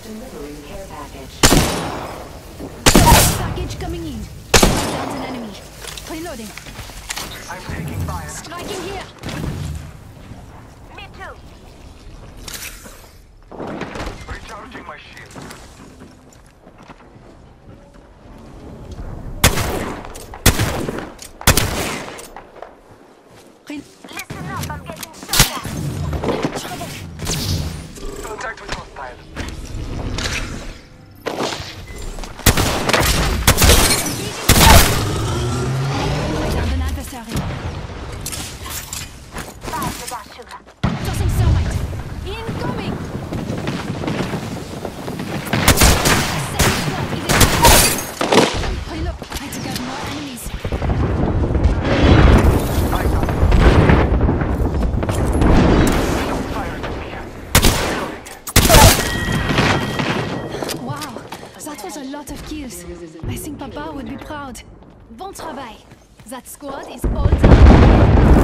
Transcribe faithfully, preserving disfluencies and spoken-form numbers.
Delivering care package. Package coming in. Down an enemy. Reloading. I'm taking fire. Striking here. Me too. Recharging my shield. Re- Listen up, I'm getting shot at. Trouble. Contact with hostile. I downed an adversary. Bye, the gas sugar. Tossing thermite. Incoming. Second squad is in. Reload. I took out more enemies. I got it. Fire at me. Reloading. Wow, that was a lot of kills. I think Papa would be proud. Bon travail. That squad is all done.